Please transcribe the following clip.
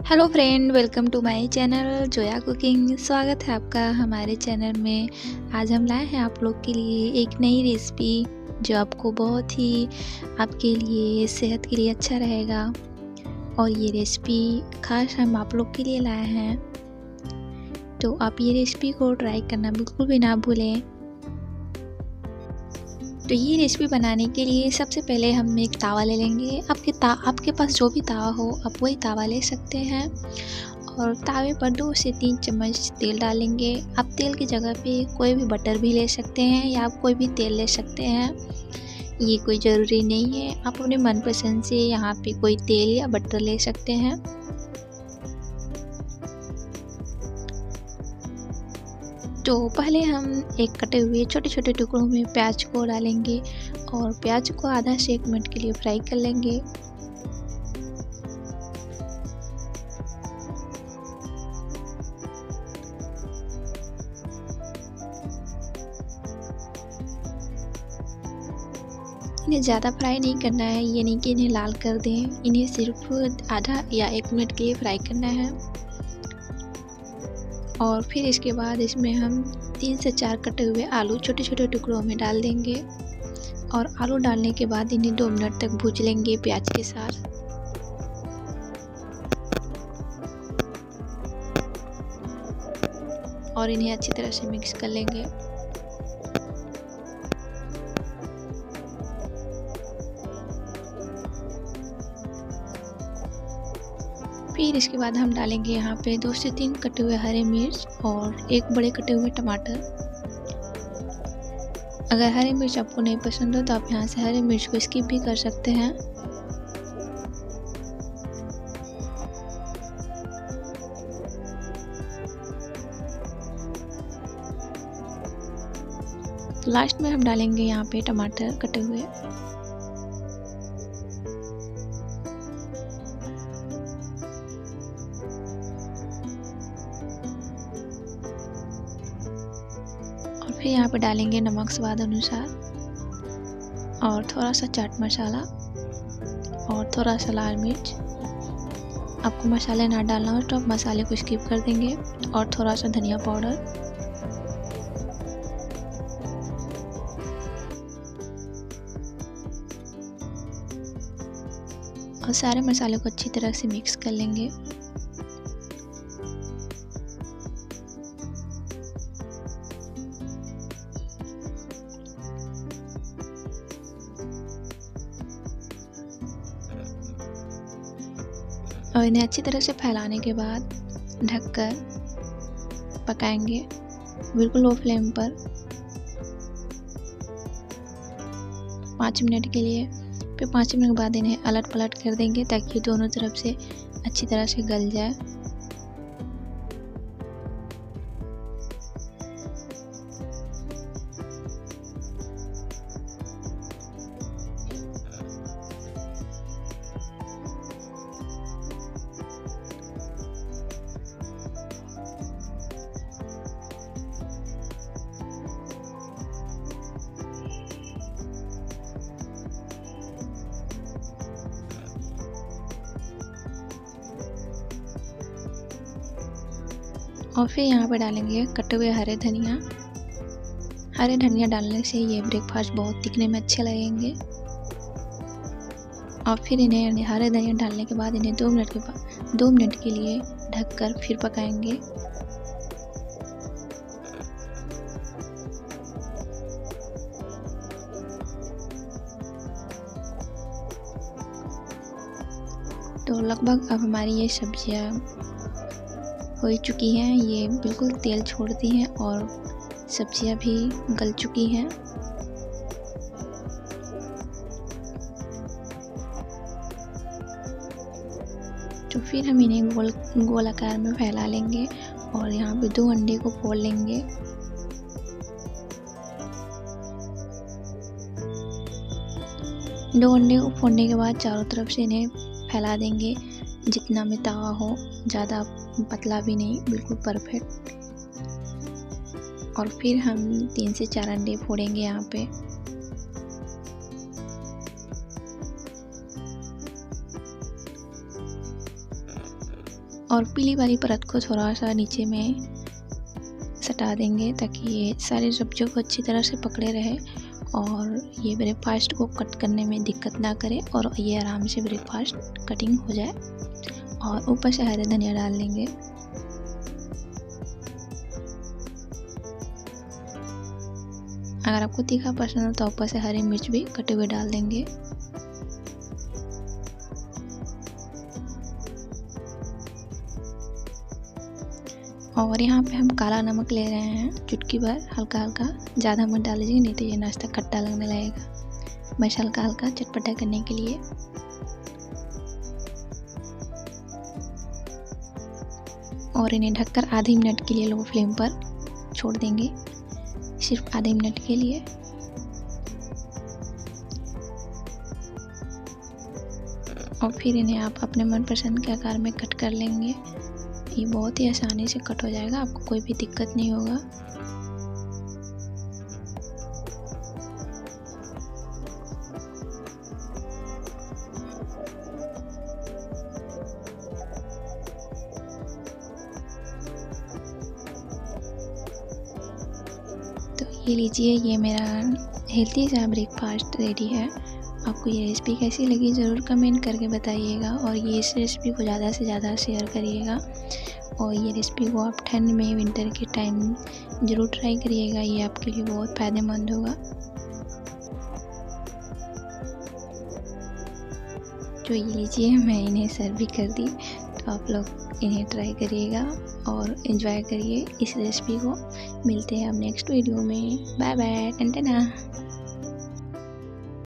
Hello friend, welcome to my channel Zoya cooking. स्वागत है आपका हमारे चैनल में। आज हम लाए हैं आप लोग के लिए एक नई रेसिपी जो आपको बहुत ही आपके लिए सेहत के लिए अच्छा रहेगा। और ये रेसिपी खास हम आप लोग के लिए लाए हैं, तो आप ये रेसिपी को ट्राई करना बिल्कुल भी ना भूलें। तो ये रेसिपी बनाने के लिए सबसे पहले हम एक तावा ले लेंगे। आपके पास जो भी तावा हो आप वही तावा ले सकते हैं। और तावे पर 2 से 3 चम्मच तेल डालेंगे। आप तेल की जगह पे कोई भी बटर भी ले सकते हैं या आप कोई भी तेल ले सकते हैं, ये कोई ज़रूरी नहीं है। आप अपने मनपसंद से यहाँ पे कोई तेल या बटर ले सकते हैं। तो पहले हम एक कटे हुए छोटे छोटे टुकड़ों में प्याज को डालेंगे और प्याज को आधा से 1 मिनट के लिए फ्राई कर लेंगे। इन्हें ज़्यादा फ्राई नहीं करना है, ये नहीं कि इन्हें लाल कर दें। इन्हें सिर्फ आधा या 1 मिनट के लिए फ्राई करना है। और फिर इसके बाद इसमें हम 3 से 4 कटे हुए आलू छोटे छोटे टुकड़ों में डाल देंगे। और आलू डालने के बाद इन्हें 2 मिनट तक भून लेंगे प्याज के साथ। और इन्हें अच्छी तरह से मिक्स कर लेंगे। फिर इसके बाद हम डालेंगे यहाँ पे 2 से 3 कटे हुए हरे मिर्च और 1 बड़े कटे हुए टमाटर। अगर हरी मिर्च आपको नहीं पसंद हो तो आप यहाँ से हरी मिर्च को स्किप भी कर सकते हैं। लास्ट में हम डालेंगे यहाँ पे टमाटर कटे हुए। और फिर यहाँ पे डालेंगे नमक स्वाद अनुसार और थोड़ा सा चाट मसाला और थोड़ा सा लाल मिर्च। आपको मसाले ना डालना हो तो आप मसाले को स्किप कर देंगे। और थोड़ा सा धनिया पाउडर। और सारे मसाले को अच्छी तरह से मिक्स कर लेंगे। और इन्हें अच्छी तरह से फैलाने के बाद ढककर पकाएंगे बिल्कुल लो फ्लेम पर 5 मिनट के लिए। फिर 5 मिनट के बाद इन्हें अलट पलट कर देंगे ताकि दोनों तरफ से अच्छी तरह से गल जाए। और फिर यहाँ पे डालेंगे कटे हुए हरे धनिया। हरे धनिया डालने से ये ब्रेकफास्ट बहुत दिखने में अच्छे लगेंगे। और फिर इन्हें हरे धनिया डालने के बाद इन्हें 2 मिनट के लिए ढककर फिर पकाएंगे। तो लगभग अब हमारी ये सब्जियाँ हो चुकी हैं। ये बिल्कुल तेल छोड़ती हैं और सब्जियां भी गल चुकी हैं। तो फिर हम इन्हें गोल आकार में फैला लेंगे और यहाँ पे 2 अंडे को फोड़ लेंगे। दो अंडे को फोड़ने के बाद चारों तरफ से इन्हें फैला देंगे जितना में तावा हो, ज़्यादा पतला भी नहीं, बिल्कुल परफेक्ट। और फिर हम 3 से 4 अंडे फोड़ेंगे यहाँ पे। और पीली वाली परत को थोड़ा सा नीचे में सटा देंगे ताकि ये सारी सब्जियों को अच्छी तरह से पकड़े रहे और ये ब्रेकफास्ट को कट करने में दिक्कत ना करे और ये आराम से ब्रेकफास्ट कटिंग हो जाए। और ऊपर से हरे धनिया डाल देंगे। अगर आपको तीखा पसंद हो तो ऊपर से हरी मिर्च भी कटे हुए डाल देंगे। और यहाँ पे हम काला नमक ले रहे हैं चुटकी भर, हल्का हल्का, ज़्यादा मत डाल लीजिए नहीं तो ये नाश्ता खट्टा लगने लगेगा। बस हल्का हल्का चटपटा करने के लिए। और इन्हें ढककर आधे मिनट के लिए लो फ्लेम पर छोड़ देंगे, सिर्फ आधे मिनट के लिए। और फिर इन्हें आप अपने मनपसंद के आकार में कट कर लेंगे। ये बहुत ही आसानी से कट हो जाएगा, आपको कोई भी दिक्कत नहीं होगा। तो ये लीजिए, ये मेरा हेल्थी सा ब्रेकफास्ट रेडी है। आपको ये रेसिपी कैसी लगी ज़रूर कमेंट करके बताइएगा और ये इस रेसिपी को ज़्यादा से ज़्यादा शेयर करिएगा। और ये रेसिपी को आप ठंड में, विंटर के टाइम ज़रूर ट्राई करिएगा, ये आपके लिए बहुत फ़ायदेमंद होगा। तो ये लीजिए, मैं इन्हें सर्व भी कर दी। तो आप लोग इन्हें ट्राई करिएगा और एंजॉय करिए इस रेसिपी को। मिलते हैं अब नेक्स्ट वीडियो में। बाय बाय, टन टना।